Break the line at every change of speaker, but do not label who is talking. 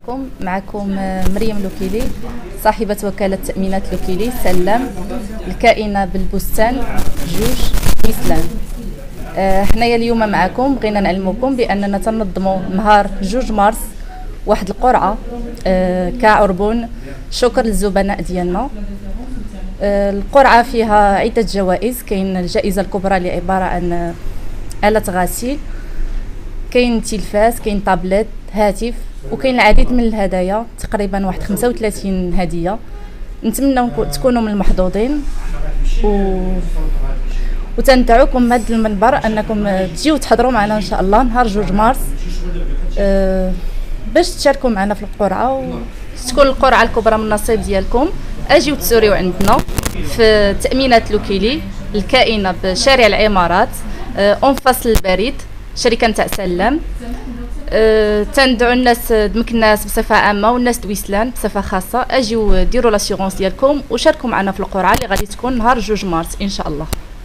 معكم مريم لوكيلي، صاحبة وكالة تأمينات لوكيلي سلام، الكائنة بالبستان جوج إسلام. حنايا اليوم معكم بغينا نعلمكم بأننا تنظموا نهار 2 مارس واحد القرعة كعربون شكر للزبناء ديالنا. القرعة فيها عدة جوائز، كاين الجائزة الكبرى اللي عبارة عن آلة غسيل، كاين تلفاز، كاين طابلت، هاتف، وكاين العديد من الهدايا، تقريبا واحد 35 هدية. نتمنى تكونوا من المحظوظين وتندعوكم من هذا المنبر انكم تجيو تحضروا معنا ان شاء الله نهار 2 مارس باش تشاركوا معنا في القرعه وتكون القرعه الكبرى من النصيب ديالكم. اجيو تسوريو عندنا في تأمينات لوكيلي الكائنه بشارع العمارات اون فاس البريد، شركه تاع سلام. تندعو الناس دمكناس بصفه عامه والناس دويسلان بصفه خاصه، اجيو ديروا لاسيغونس ديالكم وشاركوا معنا في القرعه اللي غادي تكون نهار 2 مارس ان شاء الله.